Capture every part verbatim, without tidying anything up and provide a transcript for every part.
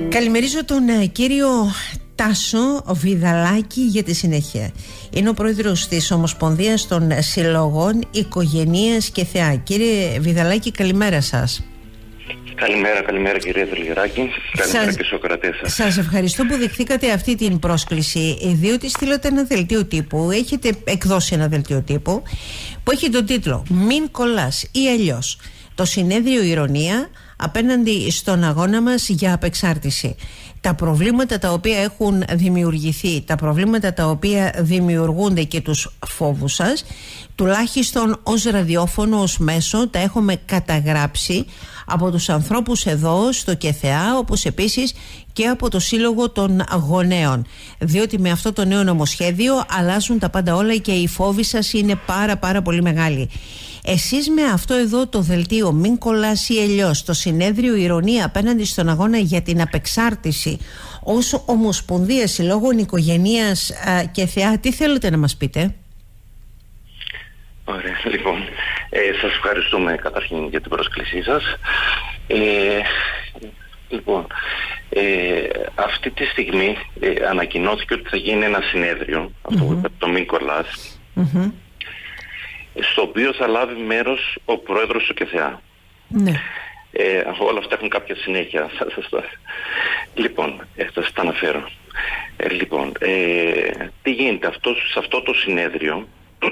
Καλημερίζω τον ε, κύριο Τάσο Βιδαλάκη για τη συνέχεια. Είναι ο πρόεδρος της Ομοσπονδίας των Συλλογών Οικογενείας και Θεά. Κύριε Βιδαλάκη, καλημέρα σας. Καλημέρα, καλημέρα κυρία Δελγεράκη. Καλημέρα σας, και στους ακροατές σας. Σας ευχαριστώ που δεχθήκατε αυτή την πρόσκληση, διότι στείλατε ένα δελτίο τύπου, έχετε εκδώσει ένα δελτίο τύπου που έχει τον τίτλο «Μην κολλάς» ή αλλιώς το συνέδριο ηρωνία απέναντι στον αγώνα μας για απεξάρτηση. Τα προβλήματα τα οποία έχουν δημιουργηθεί, τα προβλήματα τα οποία δημιουργούνται και τους φόβους σας, τουλάχιστον ως ραδιόφωνο, ως μέσο, τα έχουμε καταγράψει από τους ανθρώπους εδώ στο ΚΕΘΕΑ, όπως επίσης και από το Σύλλογο των Γονέων. Διότι με αυτό το νέο νομοσχέδιο αλλάζουν τα πάντα όλα και οι φόβοι σας είναι πάρα πάρα πολύ μεγάλοι. Εσείς με αυτό εδώ το δελτίο «Μην κολλάς ή αλλιώς» το συνέδριο ηρωνία απέναντι στον αγώνα για την απεξάρτηση ως Ομοσπονδία Συλλόγων Οικογενείας α, και Θεά, τι θέλετε να μας πείτε? Ωραία, λοιπόν, ε, σας ευχαριστούμε καταρχήν για την πρόσκλησή σας. Ε, λοιπόν, ε, αυτή τη στιγμή ε, ανακοινώθηκε ότι θα γίνει ένα συνέδριο, mm-hmm. αυτό που είπατε, το «Μην κολλάς», mm-hmm. στο οποίο θα λάβει μέρος ο πρόεδρος του ΚΕΘΕΑ. Ναι. Ε, όλα αυτά έχουν κάποια συνέχεια. Λοιπόν, ε, θα σας τα αναφέρω. Ε, λοιπόν, ε, τι γίνεται αυτό, σε αυτό το συνέδριο,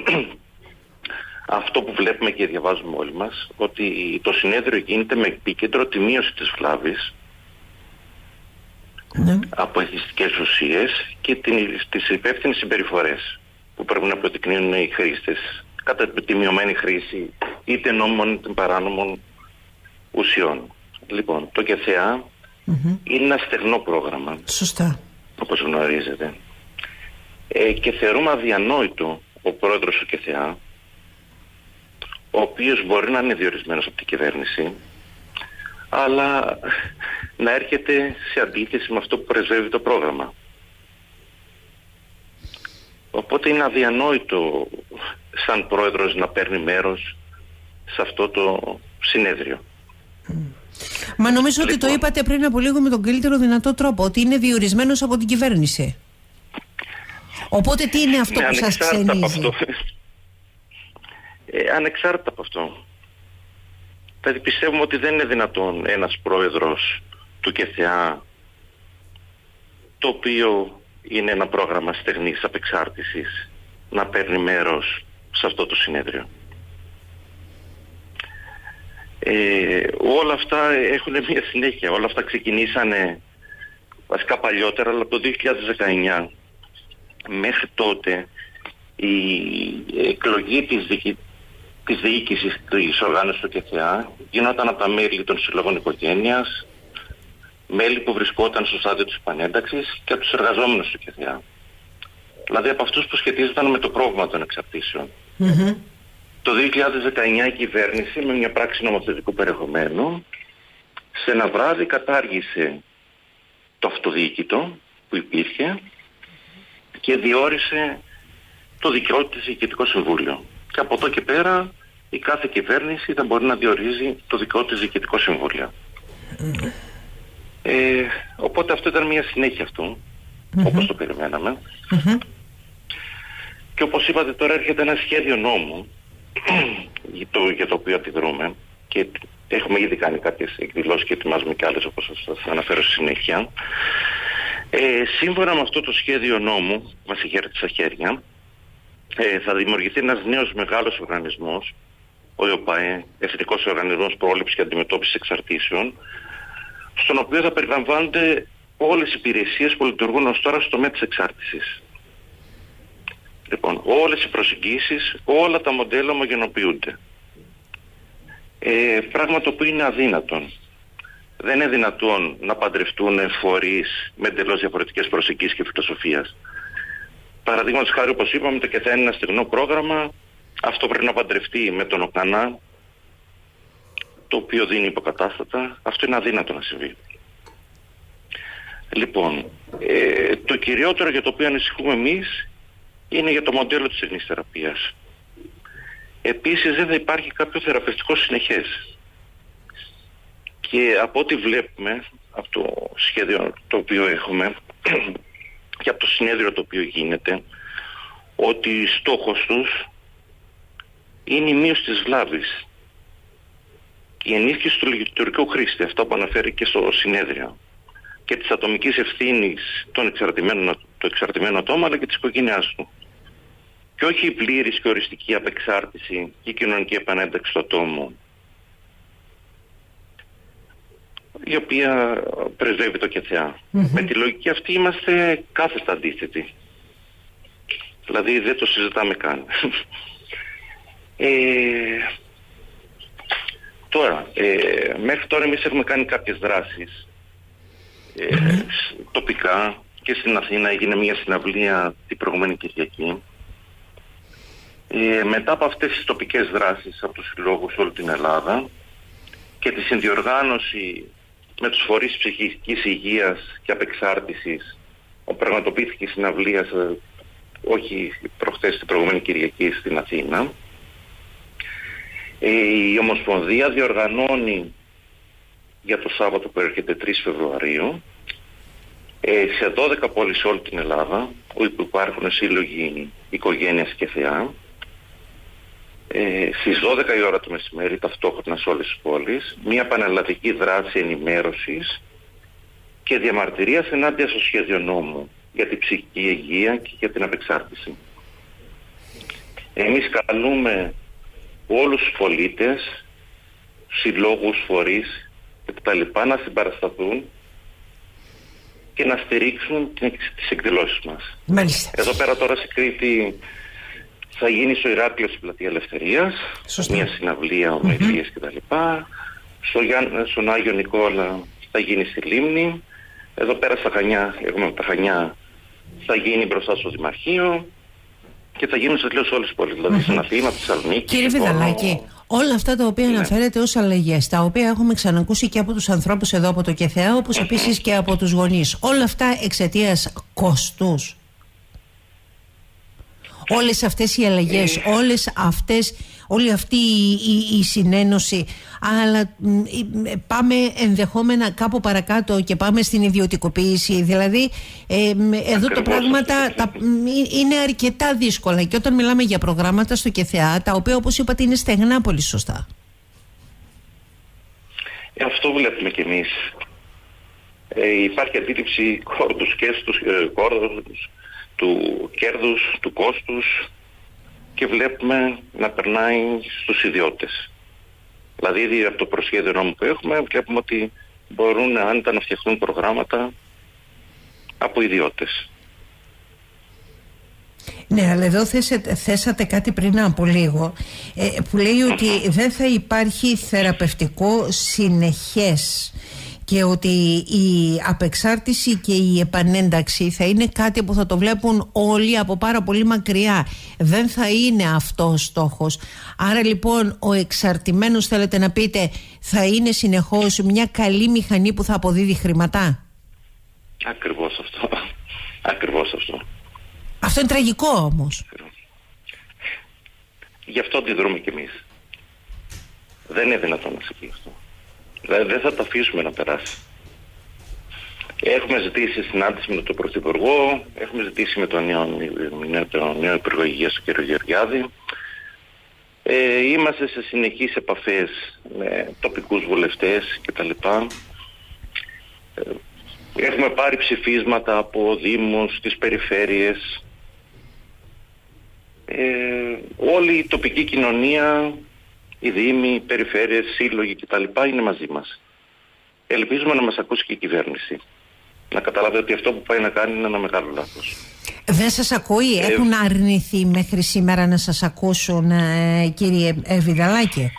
αυτό που βλέπουμε και διαβάζουμε όλοι μας, ότι το συνέδριο γίνεται με επίκεντρο τη μείωση της βλάβης ναι. από εθιστικές ουσίες και την, τις υπεύθυνες συμπεριφορές που πρέπει να προδεικνύουν οι χρήστες κατά τη μειωμένη χρήση είτε νόμιμων είτε παράνομων ουσιών. Λοιπόν, το ΚΕΘΕΑ mm-hmm. είναι ένα στεγνό πρόγραμμα. Σωστά. Όπως γνωρίζετε. Ε, και θεωρούμε αδιανόητο ο πρόεδρος του ΚΕΘΕΑ, ο οποίος μπορεί να είναι διορισμένος από την κυβέρνηση, αλλά να έρχεται σε αντίθεση με αυτό που πρεσβεύει το πρόγραμμα. Οπότε είναι αδιανόητο σαν πρόεδρος να παίρνει μέρος σε αυτό το συνέδριο. Μα νομίζω λοιπόν, ότι το είπατε πριν από λίγο με τον καλύτερο δυνατό τρόπο, ότι είναι διορισμένος από την κυβέρνηση. Οπότε τι είναι αυτό ναι, που σας ξενίζει? Αυτό. Ε, ανεξάρτητα από αυτό. Δηλαδή πιστεύουμε ότι δεν είναι δυνατόν ένας πρόεδρος του ΚΕΘΕΑ, το οποίο είναι ένα πρόγραμμα στεγνής απεξάρτησης, να παίρνει μέρος σε αυτό το συνέδριο. Ε, όλα αυτά έχουν μια συνέχεια. Όλα αυτά ξεκινήσανε βασικά παλιότερα, αλλά από το δύο χιλιάδες δεκαεννιά μέχρι τότε η εκλογή της, δικη... της διοίκησης της οργάνωσης του ΚΕΘΕΑ γινόταν από τα μέλη των Συλλογών Οικογένειας, μέλη που βρισκόταν στο στάδιο της επανένταξης και από τους εργαζόμενους του ΚΕΘΕΑ. Δηλαδή από αυτούς που σχετίζονταν με το πρόβλημα των εξαρτήσεων. Mm-hmm. Το δύο χιλιάδες δεκαεννιά η κυβέρνηση με μια πράξη νομοθετικού περιεχομένου σε ένα βράδυ κατάργησε το αυτοδιοίκητο που υπήρχε και διόρισε το δικό της Διοικητικό Συμβούλιο. Και από εδώ και πέρα η κάθε κυβέρνηση θα μπορεί να διορίζει το δικό της Διοικητικό Συμβούλιο. Mm-hmm. Ε, οπότε αυτό ήταν μια συνέχεια αυτού, mm-hmm. όπως το περιμέναμε. Mm-hmm. Και όπως είπατε τώρα έρχεται ένα σχέδιο νόμου για, το, για το οποίο αντιδρούμε και έχουμε ήδη κάνει κάποιες εκδηλώσεις και ετοιμάζουμε και άλλες όπως σας αναφέρω στη συνέχεια. Ε, σύμφωνα με αυτό το σχέδιο νόμου, μας χέρι στα χέρια, ε, θα δημιουργηθεί ένας νέος μεγάλος οργανισμός, ο ΕΟΠΑΕ, Εθνικός Οργανισμός Πρόληψης και Αντιμετώπισης Εξαρτήσεων, στον οποίο θα περιλαμβάνονται όλες οι υπηρεσίες που λειτουργούν ως τώρα στο τομέα της εξάρτησης. Λοιπόν, όλες οι προσεγγίσεις, όλα τα μοντέλα ομογενοποιούνται. Ε, πράγμα το οποίο είναι αδύνατον. Δεν είναι δυνατόν να παντρευτούν φορείς με εντελώς διαφορετικές προσεγγίσεις και φιλοσοφίας. Παραδείγματος χάρη, όπως είπαμε, το ΚΕΘΕΑ είναι ένα στεγνό πρόγραμμα. Αυτό πρέπει να παντρευτεί με τον ΟΚΑΝΑ, το οποίο δίνει υποκατάστατα. Αυτό είναι αδύνατο να συμβεί. Λοιπόν, ε, το κυριότερο για το οποίο ανησυχούμε εμείς είναι για το μοντέλο της στεγνής θεραπείας. Επίσης δεν θα υπάρχει κάποιο θεραπευτικό συνεχές. Και από ό,τι βλέπουμε από το σχέδιο το οποίο έχουμε και από το συνέδριο το οποίο γίνεται, ότι στόχος τους είναι η μείωση της βλάβης, η ενίσχυση του λειτουργικού χρήστη, αυτό που αναφέρει και στο συνέδριο, και της ατομικής ευθύνης των εξαρτημένων, του εξαρτημένου ατόμου αλλά και της οικογένειάς του. Και όχι η πλήρης και οριστική απεξάρτηση και η κοινωνική επανένταξη του ατόμου, η οποία πρεσβεύει το ΚΕΘΕΑ. Mm-hmm. Με τη λογική αυτή είμαστε κάθετα αντίθετοι. Δηλαδή δεν το συζητάμε καν. ε, τώρα, ε, μέχρι τώρα εμείς έχουμε κάνει κάποιες δράσεις ε, mm-hmm. τοπικά, και στην Αθήνα έγινε μια συναυλία την προηγούμενη Κυριακή. Ε, μετά από αυτές τις τοπικές δράσεις από τους συλλόγους όλη την Ελλάδα και τη συνδιοργάνωση με τους φορείς ψυχικής υγείας και απεξάρτησης, όπου πραγματοποιήθηκε η συναυλία, όχι προχθές, την προηγούμενη Κυριακή στην Αθήνα, ε, η Ομοσπονδία διοργανώνει για το Σάββατο που έρχεται τρεις Φεβρουαρίου ε, σε δώδεκα πόλεις σε όλη την Ελλάδα, όπου υπάρχουν σύλλογοι οικογένειας και θεά, ε, στις δώδεκα η ώρα το μεσημέρι, ταυτόχρονα σε όλες τις πόλεις, μια πανελλαδική δράση ενημέρωσης και διαμαρτυρίας ενάντια στο σχέδιο νόμου για την ψυχική υγεία και για την απεξάρτηση. Εμείς καλούμε όλους τους πολίτες, συλλόγους, φορείς κτλ. Να συμπαρασταθούν και να στηρίξουν τις εκδηλώσεις μας. Μάλιστα. Εδώ πέρα τώρα στη Κρήτη θα γίνει στο Ηράκλειο στην Πλατεία Ελευθερίας, Σωστή. μια συναυλία, ομιλίες mm-hmm. κτλ. Στο Γιάν, στον Άγιο Νικόλα θα γίνει στη Λίμνη. Εδώ πέρα στα Χανιά, έχουμε τα Χανιά, θα γίνει μπροστά στο Δημαρχείο και θα γίνουν σε τελείως όλες τις πόλεις, δηλαδή mm-hmm. στην Αθήνα, στη Θεσσαλονίκη. Κύριε Βιδαλάκη, όλα αυτά τα οποία ναι. αναφέρετε ως αλλαγές, τα οποία έχουμε ξανακούσει και από τους ανθρώπους εδώ από το ΚΕΘΕΑ, όπως mm-hmm. επίσης και από τους γονείς, όλα αυτά εξαιτίας κόστους. Όλες αυτές οι αλλαγές, ε... όλες αυτές, όλη αυτή η, η, η συνένωση, αλλά ε, πάμε ενδεχόμενα κάπου παρακάτω και πάμε στην ιδιωτικοποίηση. Δηλαδή ε, εδώ τα πράγματα τα, είναι αρκετά δύσκολα, και όταν μιλάμε για προγράμματα στο ΚΕΘΕΑ, τα οποία όπως είπατε είναι στεγνά πολύ σωστά. Ε, αυτό βλέπουμε κι εμείς. Ε, υπάρχει αντίληψη κόρδους και στους ε, κόρδους, του κέρδους, του κόστους, και βλέπουμε να περνάει στους ιδιώτες. Δηλαδή ήδη από το προσχέδιο νόμου που έχουμε βλέπουμε ότι μπορούν άνετα να φτιαχτούν προγράμματα από ιδιώτες. Ναι, αλλά εδώ θέσατε, θέσατε κάτι πριν από λίγο ε, που λέει ότι uh-huh. δεν θα υπάρχει θεραπευτικό συνεχές και ότι η απεξάρτηση και η επανένταξη θα είναι κάτι που θα το βλέπουν όλοι από πάρα πολύ μακριά. Δεν θα είναι αυτό ο στόχος. Άρα λοιπόν ο εξαρτημένος, θέλετε να πείτε, θα είναι συνεχώς μια καλή μηχανή που θα αποδίδει χρήματα. Ακριβώς αυτό. Ακριβώς αυτό. Αυτό είναι τραγικό όμως. Γι' αυτό αντιδρούμε κι εμείς. Δεν είναι δυνατόν να συμβεί αυτό. Δηλαδή δεν θα το αφήσουμε να περάσει. Έχουμε ζητήσει συνάντηση με τον Πρωθυπουργό, έχουμε ζητήσει με τον νέο, με τον νέο Υπουργό Υγείας, τον κύριο Γεωργιάδη. Ε, είμαστε σε συνεχείς επαφές με τοπικούς βουλευτές κτλ. Ε, έχουμε πάρει ψηφίσματα από δήμους, τις περιφέρειες. Ε, όλη η τοπική κοινωνία, οι δήμοι, οι περιφέρειες, σύλλογοι κτλ. Είναι μαζί μας. Ελπίζουμε να μας ακούσει και η κυβέρνηση. Να καταλάβει ότι αυτό που πάει να κάνει είναι ένα μεγάλο λάθος. Δεν σας ακούει, ε, έχουν αρνηθεί μέχρι σήμερα να σας ακούσουν, ε, κύριε Βιδαλάκη?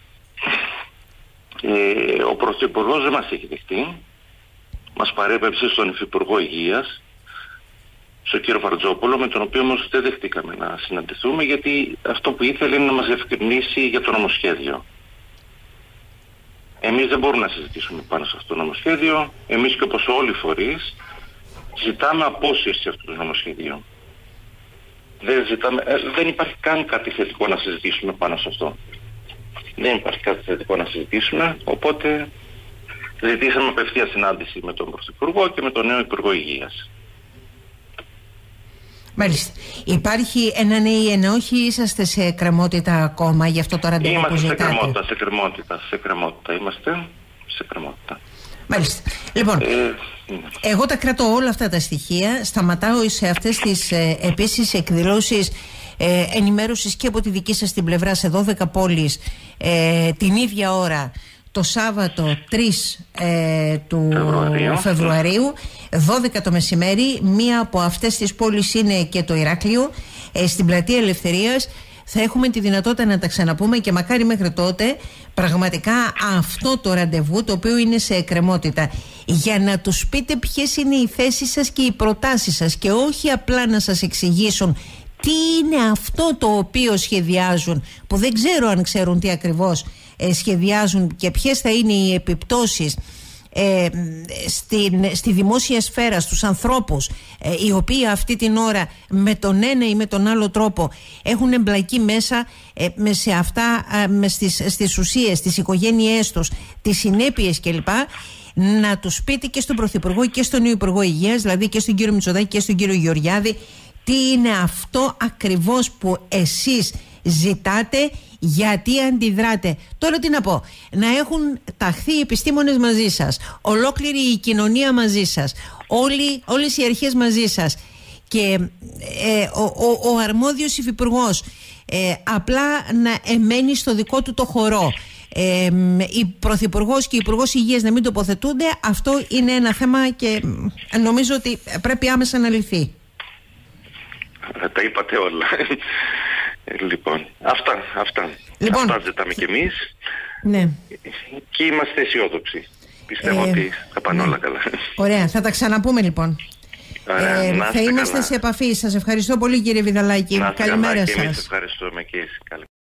Ε, ο Πρωθυπουργός δεν μας έχει δεχτεί. Μας παρέπεψε στον Υφυπουργό Υγείας, στον κύριο Βαρτζόπουλο, με τον οποίο όμως δεν δεχτήκαμε να συναντηθούμε, γιατί αυτό που ήθελε είναι να μας διευκρινίσει για το νομοσχέδιο. Εμείς δεν μπορούμε να συζητήσουμε πάνω σε αυτό το νομοσχέδιο. Εμείς και όπως όλοι οι φορείς ζητάμε απόσυρση αυτού του νομοσχεδίου. Δεν, ζητάμε, ε, δεν υπάρχει καν κάτι θετικό να συζητήσουμε πάνω σε αυτό. Δεν υπάρχει κάτι θετικό να συζητήσουμε, οπότε ζητήσαμε απευθεία συνάντηση με τον Πρωθυπουργό και με τον νέο Υπουργό Υγείας. Μάλιστα. Υπάρχει ένα ναι ή ένα όχι, είσαστε σε εκκρεμότητα ακόμα, γι' αυτό το ραντεβού που ζητάτε? Είμαστε σε κρεμότητα, σε κρεμότητα, σε κρεμότητα. Είμαστε σε κρεμότητα. Μάλιστα. Λοιπόν, ε, εγώ τα κρατώ όλα αυτά τα στοιχεία, σταματάω σε αυτές τις ε, επίσης εκδηλώσεις ε, ενημέρωσης και από τη δική σας την πλευρά σε δώδεκα πόλεις ε, την ίδια ώρα το Σάββατο τρεις ε, του Φεβρουαρίου. Φεβρουαρίου, δώδεκα το μεσημέρι. Μία από αυτές τις πόλεις είναι και το Ηράκλειο, ε, στην Πλατεία Ελευθερίας. Θα έχουμε τη δυνατότητα να τα ξαναπούμε και μακάρι μέχρι τότε πραγματικά αυτό το ραντεβού, το οποίο είναι σε εκκρεμότητα, για να τους πείτε ποιες είναι οι θέσεις σας και οι προτάσεις σας, και όχι απλά να σας εξηγήσουν τι είναι αυτό το οποίο σχεδιάζουν, που δεν ξέρω αν ξέρουν τι ακριβώς ε, σχεδιάζουν και ποιες θα είναι οι επιπτώσεις Ε, στην, στη δημόσια σφαίρα, στους ανθρώπους ε, οι οποίοι αυτή την ώρα με τον ένα ή με τον άλλο τρόπο έχουν εμπλακεί μέσα ε, με σε αυτά, ε, με στις, στις ουσίες, στις οικογένειές τους, τις συνέπειες κλπ. Να τους πείτε και στον Πρωθυπουργό και στον νέο Υπουργό Υγείας, δηλαδή και στον κύριο Μητσοτάκη και στον κύριο Γεωργιάδη, τι είναι αυτό ακριβώς που εσείς ζητάτε, γιατί αντιδράτε. Τώρα τι να πω, να έχουν ταχθεί οι επιστήμονες μαζί σας, ολόκληρη η κοινωνία μαζί σας, όλοι, όλες οι αρχές μαζί σας, και ε, ο, ο, ο αρμόδιος υφυπουργός ε, απλά να εμένει στο δικό του το χορό, ε, η Πρωθυπουργός και η Υπουργός Υγείας να μην τοποθετούνται, αυτό είναι ένα θέμα και νομίζω ότι πρέπει άμεσα να λυθεί. Τα είπατε όλα. Λοιπόν, αυτά, αυτά. Λοιπόν, αυτά ζητάμε κι εμείς. Ναι. Και είμαστε αισιόδοξοι. Πιστεύω ε, ότι θα πάνε ναι. όλα καλά. Ωραία, θα τα ξαναπούμε λοιπόν. Ωραία, ε, θα είμαστε καλά. σε επαφή. Σας ευχαριστώ πολύ, κύριε Βιδαλάκη. Καλημέρα σας. Και εμείς ευχαριστούμε και εσείς.